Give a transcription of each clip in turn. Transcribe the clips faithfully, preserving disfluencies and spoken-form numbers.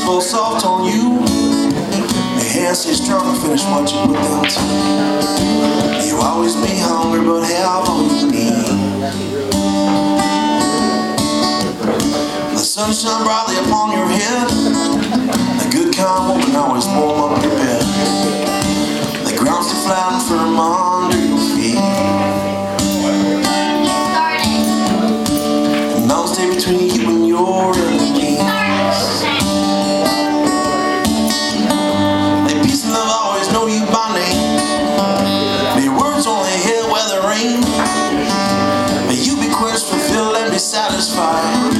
fall soft on you. Your hands stay strong and finish what you put down to. You'll always be hungry, but have all you need. The sun shine brightly upon your head. A good kind woman always warm up your bed. The ground stay flat and firm under your feet. And mountains stay between you and your enemies. May peace and love always know you by name. May your words only hit where the rain. May you be quenched, fulfilled, and be satisfied.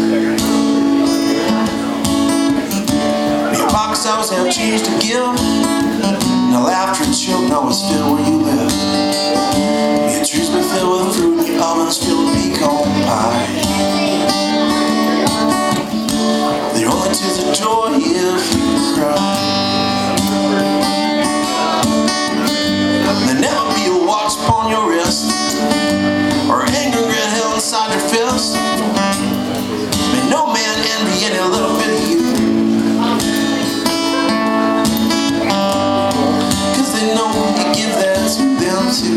May your pockets always have change to give. And the laughter and children always fill where you live. May your trees be filled with fruit and your ovens filled with pecan pie. The only tears of joy if you cry. There never be a watch upon your wrist, or anger and red hell inside your fist. May no man envy any little bit of you, cause they know you give that to them too.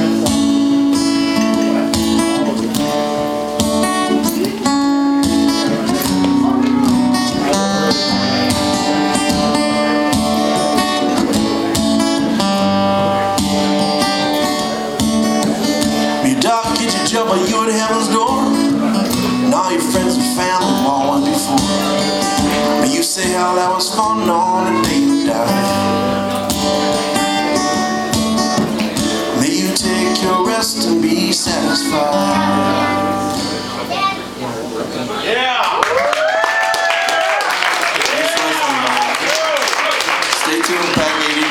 But you at heaven's door, and all your friends and family all went before. But you say how that was fun on the day you died. May you take your rest and be satisfied. Yeah. Stay tuned, Pack eighty.